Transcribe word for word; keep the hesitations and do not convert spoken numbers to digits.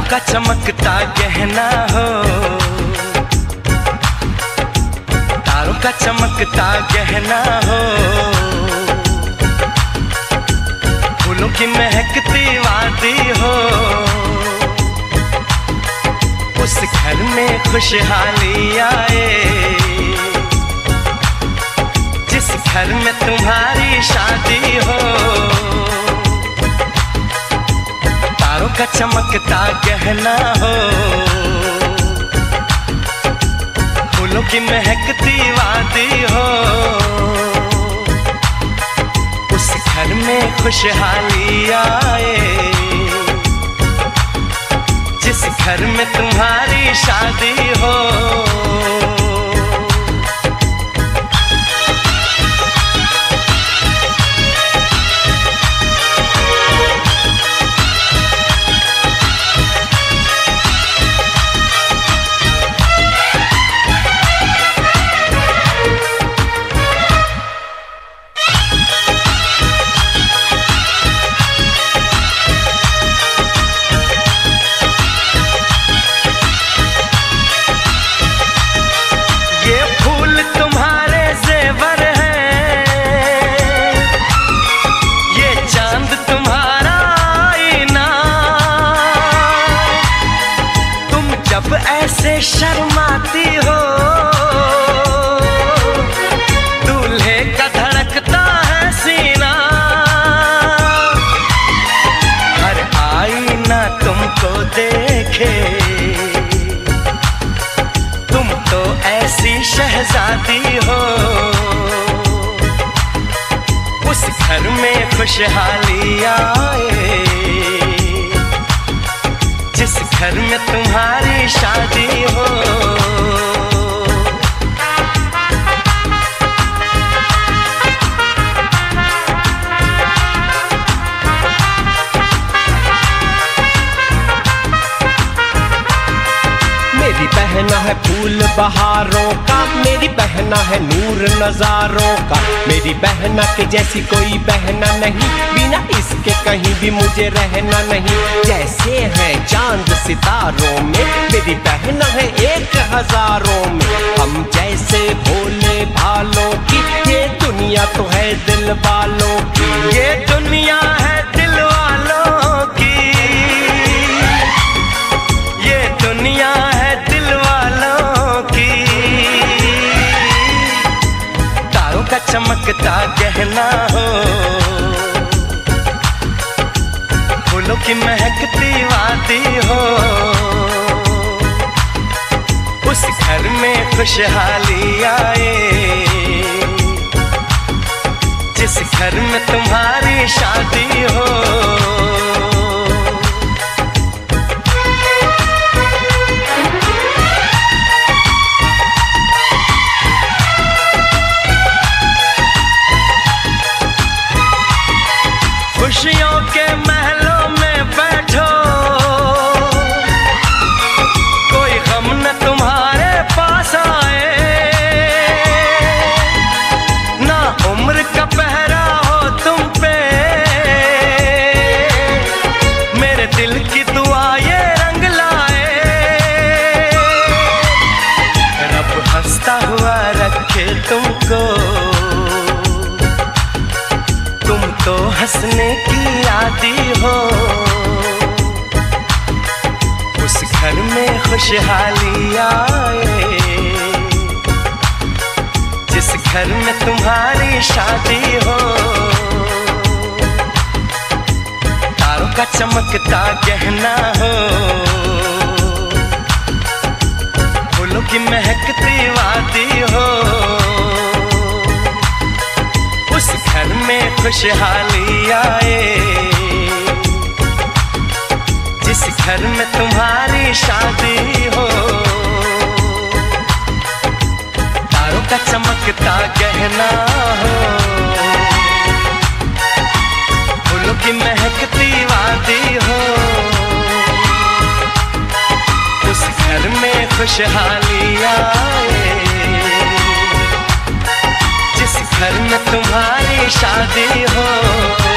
का चमकता गहना हो, तारों का चमकता गहना हो, फूलों की महकती वादी हो, उस घर में खुशहाली आए जिस घर में तुम्हारी शादी हो। तारों का चमकता गहना हो, फूलों की महकती वादी हो, उस घर में खुशहाली आए जिस घर में तुम्हारी शादी हो। ऐसे शर्माती हो, दूल्हे का धड़कता है सीना, हर आईना तुमको देखे, तुम तो ऐसी शहजादी हो, उस घर में खुशहाली आए जिस घर में तुम्हारी शादी हो। मेरी बहना है फूल बहारों का, मेरी बहना है नूर नजारों का, मेरी बहना के जैसी कोई बहना नहीं, बिना इसके कहीं भी मुझे रहना नहीं। जैसे है चांद सितारों में, मेरी बहना है एक हजारों में, हम जैसे भोले भालों की, ये दुनिया तो है दिल वालों की, ये दुनिया है दिल वालों की, ये दुनिया है दिल वालों की। तारों का चमकता गहना हो, फूलों की महकती वादी हो, उस घर में खुशहाली आए जिस घर में तुम्हारी शादी हो। खुशियों के महलों में बैठो, कोई गम न तुम्हारे पास आए, ना उम्र का पहरा हो तुम पे, मेरे दिल की दुआ ये रंग लाए, रब हंसता हुआ रखे तुमको, तुम तो हंसने की आदी हो, उस घर में खुशहाली आए जिस घर में तुम्हारी शादी हो। तारों का चमकता गहना हो, फूलों की महकती वादी हो, उस घर में खुशहाली आए जिस घर में तुम्हारी शादी हो। तारों का चमकता गहना हो, फूलों की महकती वादी हो, उस घर में खुशहाली आए जिस घर में तुम्हारी शादी हो।